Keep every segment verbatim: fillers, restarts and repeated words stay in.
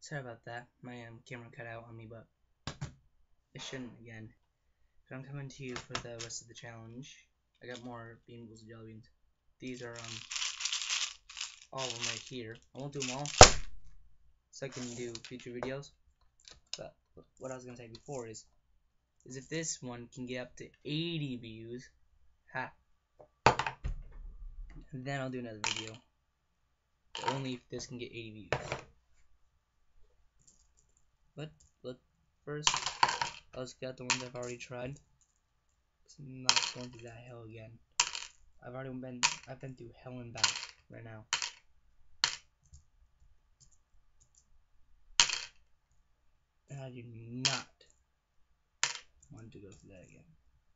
Sorry about that. My um, camera cut out on me, but it shouldn't again. But I'm coming to you for the rest of the challenge. I got more Beanbles and Jelly Beans. These are um all of them right here. I won't do them all, so I can do future videos. But what I was gonna say before is, is if this one can get up to eighty views, ha, then I'll do another video. But only if this can get eighty views. But but first, let's get the ones I've already tried. I'm not going through that hell again. I've already been I've been through hell and back right now. And I do not want to go through that again.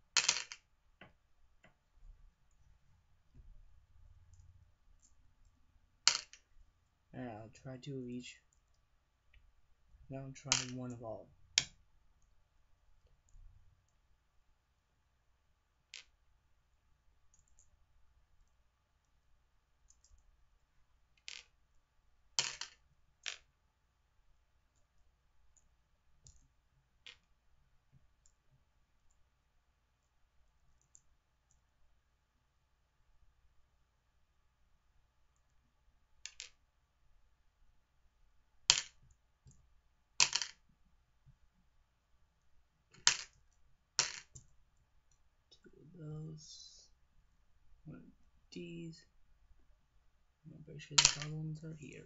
And I'll try two of each. Now I'm trying one of all. Those, one of these. I'm pretty sure the other ones are here.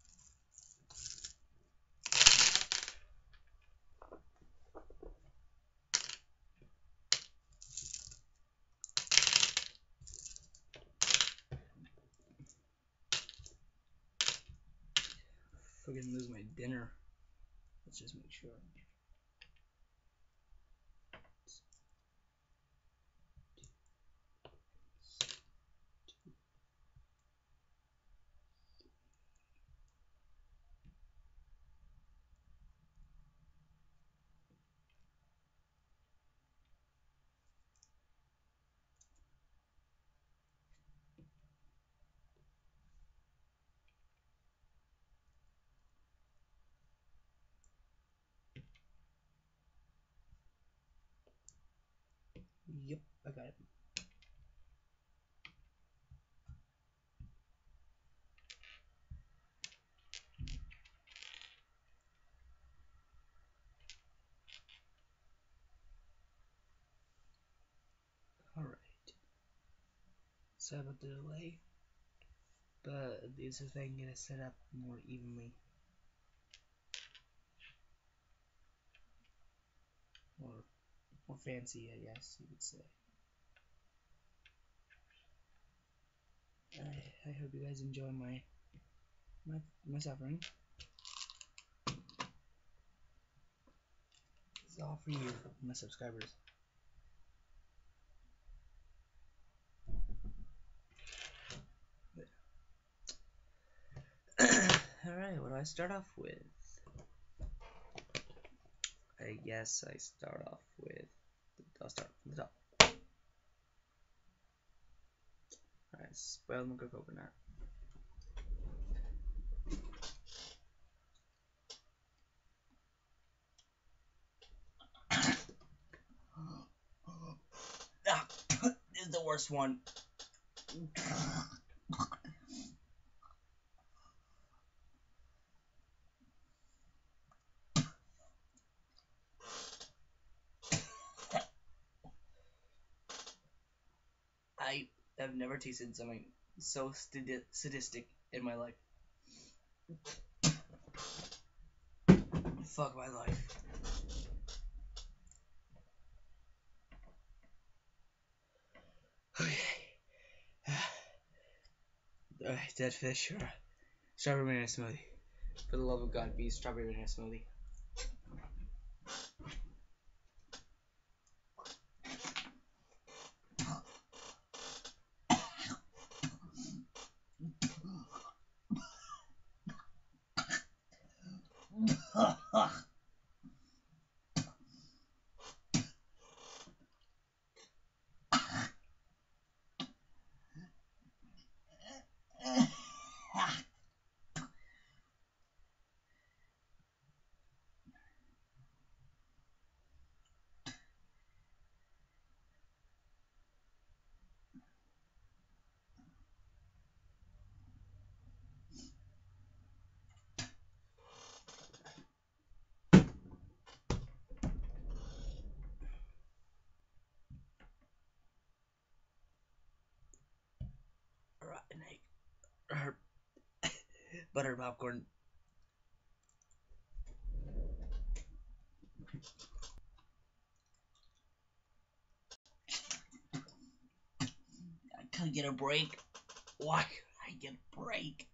I'm gonna lose my dinner. Let's just make sure. Yep, I got it. Alright. Sorry about the delay, but this is if I can get it set up more evenly. Or more fancy, I guess you could say. I, I hope you guys enjoy my my my suffering. This is all for you, my subscribers. Alright, what do I start off with? I guess I start off with, I'll start from the top. Alright, spoiled milk or coconut. Ah, this is the worst one. I have never tasted something so sadistic in my life. Fuck my life. Okay. Alright, dead fish or strawberry banana smoothie. For the love of God, be strawberry banana smoothie. butter popcorn. I could get a break. Why could I get a break?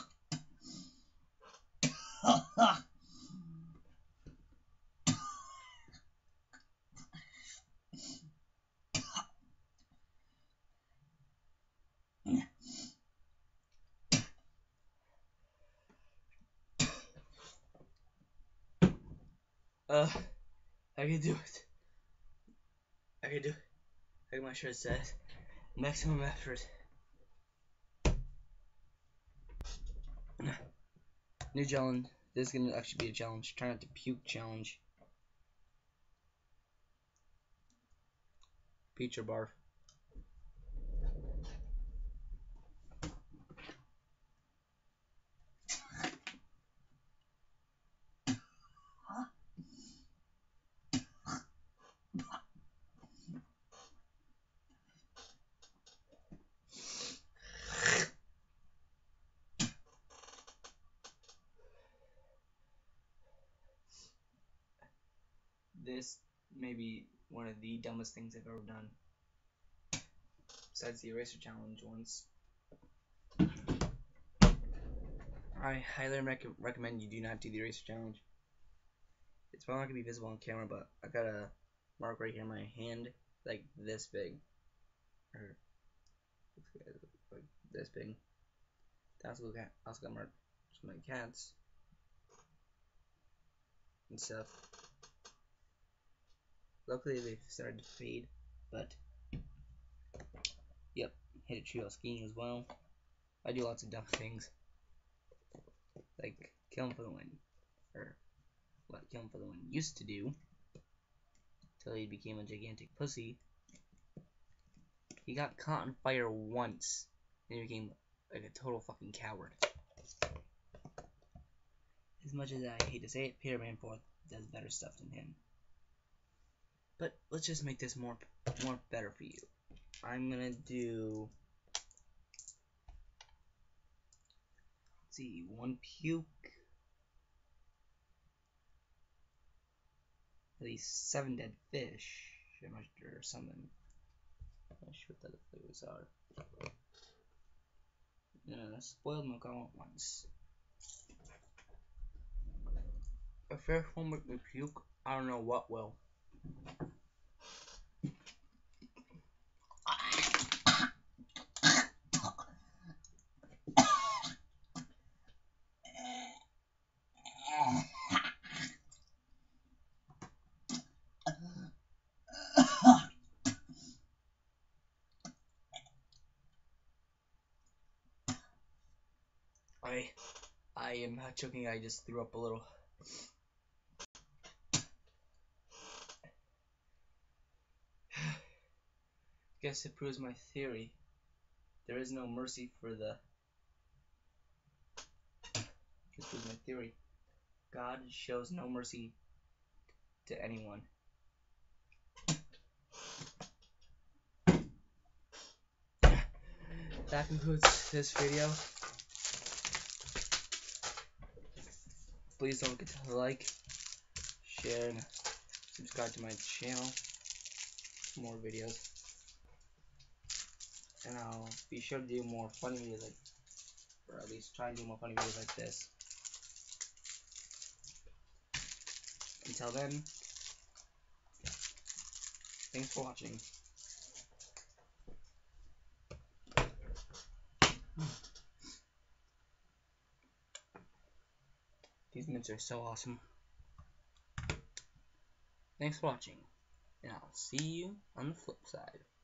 Uh, I can do it. I can do it. Like my shirt says, maximum effort. New challenge. This is gonna actually be a challenge. Try not to puke challenge. Peach or barf. This may be one of the dumbest things I've ever done. Besides the eraser challenge once. I highly rec recommend you do not do the eraser challenge. It's probably not going to be visible on camera, but I got a mark right here in my hand, like this big. Or, like this big. I also got, also got marked my cats and stuff. Luckily they've started to fade, but yep, hit a tree while skiing as well. I do lots of dumb things, like kill him for the win, or what kill him for the win used to do, till he became a gigantic pussy. He got caught on fire once, and he became like a total fucking coward. As much as I hate to say it, Peter Manforth does better stuff than him. But let's just make this more more better for you. I'm gonna do, let's see, one puke, at least seven dead fish, or something. I'm not sure what the other flavors are. Yeah, spoiled milk all at once. If fish won't make me puke, I don't know what will. I, I am not joking, I just threw up a little. Guess it proves my theory. There is no mercy for the... This proves my theory. God shows no mercy to anyone. That concludes this video. Please don't forget to like, share, and subscribe to my channel for more videos. And I'll be sure to do more funny videos like, or at least try and do more funny videos like this. Until then, thanks for watching. These mints are so awesome. Thanks for watching, and I'll see you on the flip side.